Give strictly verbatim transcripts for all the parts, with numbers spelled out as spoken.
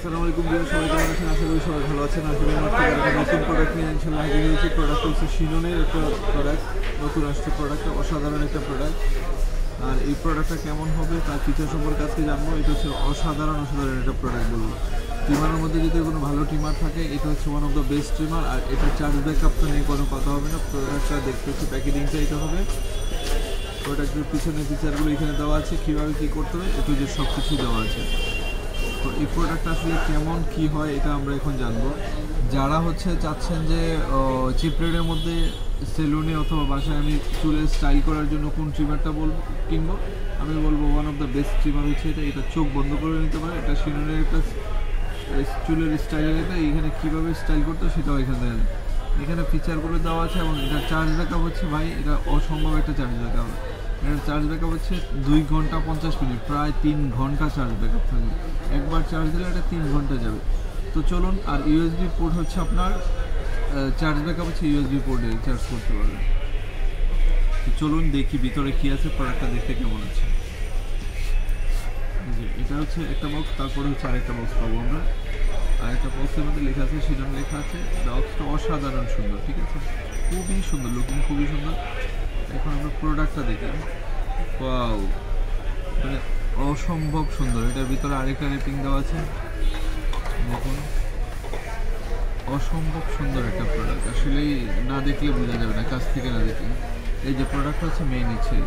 আসসালামু আলাইকুম ভিউয়ার, সবাই কেমন আছেন? আশা করি সবাই ভালো আছেন। আসলে একটা নতুন প্রোডাক্ট নিয়ে ইনশাআল্লাহ হাজির হয়েছি। প্রোডাক্ট হচ্ছে শিননের একটা প্রোডাক্ট, নতুন আসছে প্রোডাক্টটা, অসাধারণ একটা প্রোডাক্ট। আর এই প্রোডাক্টটা কেমন হবে তার ফিচার সম্পর্কে আজকে জানবো। এটা হচ্ছে অসাধারণ অসাধারণ একটা প্রোডাক্ট বলবো। ট্রিমারের মধ্যে যদি কোনো ভালো ট্রিমার থাকে এটা হচ্ছে one of the best trimmer. আর এটা চার্জ ব্যাকআপটা নিয়ে কোনো কথা হবে না। প্রোডাক্টটা দেখতে হচ্ছে প্যাকেজিংটা এটা হবে। প্রোডাক্টের পিছনে ফিচারগুলো এখানে দেওয়া আছে, কীভাবে কী করতে হবে একটু যে সব কিছুই দেওয়া আছে। তো এই প্রোডাক্টটা আসলে কেমন কি হয় এটা আমরা এখন জানবো। যারা হচ্ছে চাচ্ছেন যে চিপ রেটের মধ্যে সেলুনে অথবা বাসায় আমি চুলের স্টাইল করার জন্য কোন ট্রিমারটা বলবো কিনবো, আমি বলবো one of the best trimmer হচ্ছে এটা। এটা চোখ বন্ধ করে নিতে পারে। এটা শিননের একটা চুলের স্টাইলের, এটা এইখানে কীভাবে স্টাইল করতে সেটাও এখানে দেওয়া যায়। এখানে ফিচারগুলো দেওয়া আছে এবং এটা চার্জ ব্যাকআপ হচ্ছে ভাই এটা অসম্ভব একটা চার্জ ব্যাকআপ। এটার চার্জ ব্যাকআপ হচ্ছে দুই ঘন্টা পঞ্চাশ মিনিট, প্রায় তিন ঘন্টা চার্জ ব্যাকআপ থাকবে। একবার চার্জ দিলে এটা তিন ঘন্টা যাবে। তো চলুন। আর ইউএসবি পোর্ট হচ্ছে আপনার চার্জ ব্যাকআপ হচ্ছে ইউএসবি পোর্টে চার্জ করতে পারবে। তো চলুন দেখি ভিতরে কী আছে, প্রোডাক্টটা দেখতে কেমন আছে। এটা হচ্ছে একটা বক্স, তারপরে হচ্ছে আরেকটা বক্স পাবো আমরা। আরেকটা বক্সের মধ্যে লেখা আছে শিনন লেখা আছে। বক্সটা অসাধারণ সুন্দর, ঠিক আছে, খুবই সুন্দর, লুকিং খুবই সুন্দর। এখন আমরা প্রোডাক্টটা দেখি। ওয়াও, মানে অসম্ভব সুন্দর। এটার ভিতরে আরেকটা র্যাপিং দেওয়া আছে, দেখুন অসম্ভব সুন্দর একটা প্রোডাক্ট। আসলেই না দেখলে বোঝা যাবে না, কাছ থেকে না দেখলে। এই যে প্রোডাক্টটা হচ্ছে মেইন ইচ্ছে,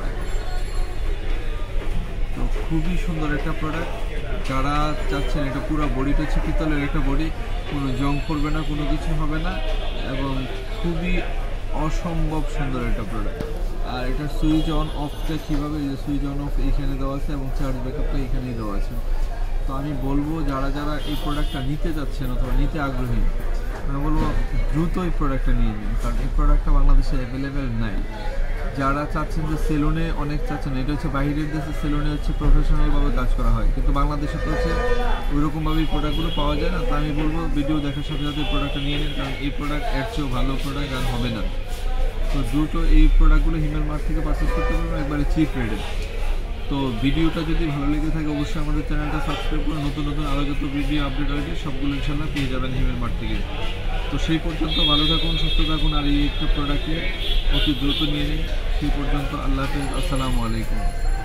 তো খুবই সুন্দর একটা প্রোডাক্ট। যারা চাচ্ছেন এটা পুরো বডিটা হচ্ছে পিতলের একটা বডি, কোনো জং পড়বে না, কোনো কিছু হবে না, এবং খুবই অসম্ভব সুন্দর একটা প্রোডাক্ট। আর এটা সুইচ অন অফটা কীভাবে, এই যে সুইচ অন অফ এইখানে দেওয়া আছে এবং চার্জ ব্যাকআপটা এখানেই দেওয়া আছে। তো আমি বলবো যারা যারা এই প্রোডাক্টটা নিতে চাচ্ছেন অথবা নিতে আগ্রহী, আমি বলবো দ্রুত এই প্রোডাক্টটা নিয়ে নিন, কারণ এই প্রোডাক্টটা বাংলাদেশে অ্যাভেলেবেল নাই। যারা চাচ্ছেন যে সেলুনে অনেক চাচ্ছেন, এটা হচ্ছে বাইরের দেশে সেলুনে হচ্ছে প্রফেশনালভাবে কাজ করা হয়, কিন্তু বাংলাদেশে তো হচ্ছে ওইরকমভাবে এই প্রোডাক্টগুলো পাওয়া যায় না। তো আমি বলবো ভিডিও দেখার সাথে সাথে প্রোডাক্টটা নিয়ে নিন, কারণ এই প্রোডাক্ট এর চেয়েও ভালো প্রোডাক্ট আর হবে না। তো দ্রুত এই প্রোডাক্টগুলো হিমেল মার্ট থেকে পারচেস করতে পারবেন একবারে চিপ রেটে। তো ভিডিওটা যদি ভালো লেগে থাকে অবশ্যই আমাদের চ্যানেলটা সাবস্ক্রাইব করে নতুন নতুন আরও যত ভিডিও আপডেট আসবে সবগুলো ইনশাল্লাহ পেয়ে যাবেন হিমেল মার্ট থেকে। তো সেই পর্যন্ত ভালো থাকুন, সুস্থ থাকুন, আর এই একটা প্রোডাক্টে অতি দ্রুত নিয়ে নিন। সেই পর্যন্ত আল্লাহ হাফেজ, আসসালামু আলাইকুম।